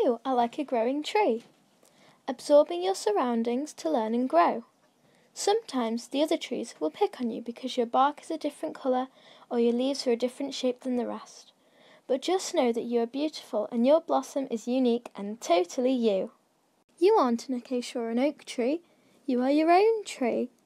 You are like a growing tree, absorbing your surroundings to learn and grow. Sometimes the other trees will pick on you because your bark is a different colour or your leaves are a different shape than the rest. But just know that you are beautiful and your blossom is unique and totally you. You aren't an acacia or an oak tree, you are your own tree.